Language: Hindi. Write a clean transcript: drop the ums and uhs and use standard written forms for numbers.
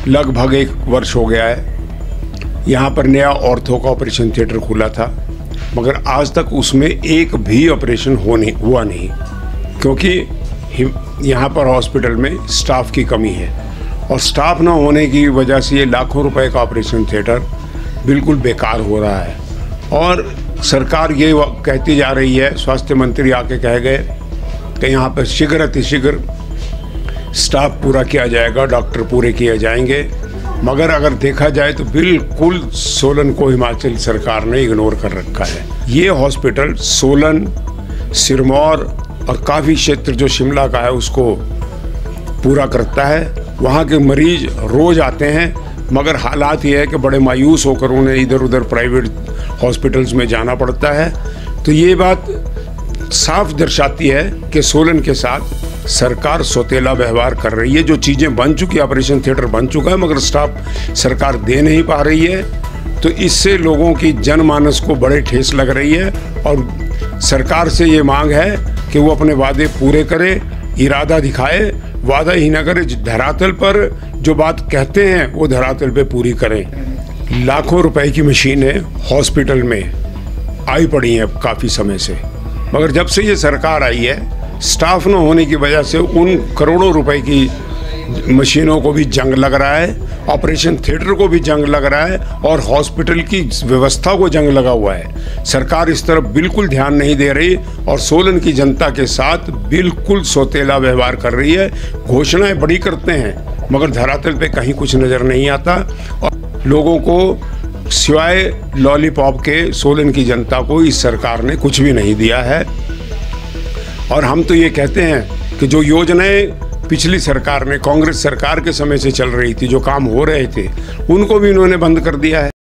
लगभग 1 वर्ष हो गया है। यहाँ पर नया ऑर्थो का ऑपरेशन थिएटर खुला था, मगर आज तक उसमें एक भी ऑपरेशन हुआ नहीं, क्योंकि यहाँ पर हॉस्पिटल में स्टाफ की कमी है और स्टाफ न होने की वजह से ये लाखों रुपए का ऑपरेशन थिएटर बिल्कुल बेकार हो रहा है। और सरकार ये कहती जा रही है, स्वास्थ्य मंत्री आके कह गए कि यहाँ पर शीघ्र अतिशीघ्र स्टाफ पूरा किया जाएगा, डॉक्टर पूरे किए जाएंगे, मगर अगर देखा जाए तो बिल्कुल सोलन को हिमाचल सरकार ने इग्नोर कर रखा है। ये हॉस्पिटल सोलन, सिरमौर और काफ़ी क्षेत्र जो शिमला का है उसको पूरा करता है। वहाँ के मरीज रोज़ आते हैं, मगर हालात ये है कि बड़े मायूस होकर उन्हें इधर उधर प्राइवेट हॉस्पिटल्स में जाना पड़ता है। तो ये बात साफ दर्शाती है कि सोलन के साथ सरकार सौतेला व्यवहार कर रही है। जो चीज़ें बन चुकी, ऑपरेशन थिएटर बन चुका है, मगर स्टाफ सरकार दे नहीं पा रही है, तो इससे लोगों की जनमानस को बड़े ठेस लग रही है। और सरकार से ये मांग है कि वो अपने वादे पूरे करे, इरादा दिखाए, वादा ही न करे, धरातल पर जो बात कहते हैं वो धरातल पे पूरी करें। लाखों रुपए की मशीनें हॉस्पिटल में आई पड़ी हैं काफ़ी समय से, मगर जब से ये सरकार आई है, स्टाफ न होने की वजह से उन करोड़ों रुपए की मशीनों को भी जंग लग रहा है, ऑपरेशन थिएटर को भी जंग लग रहा है और हॉस्पिटल की व्यवस्था को जंग लगा हुआ है। सरकार इस तरफ बिल्कुल ध्यान नहीं दे रही और सोलन की जनता के साथ बिल्कुल सौतेला व्यवहार कर रही है। घोषणाएं बड़ी करते हैं, मगर धरातल पे कहीं कुछ नज़र नहीं आता और लोगों को सिवाय लॉलीपॉप के सोलन की जनता को इस सरकार ने कुछ भी नहीं दिया है। और हम तो ये कहते हैं कि जो योजनाएं पिछली सरकार ने, कांग्रेस सरकार के समय से चल रही थी, जो काम हो रहे थे, उनको भी इन्होंने बंद कर दिया है।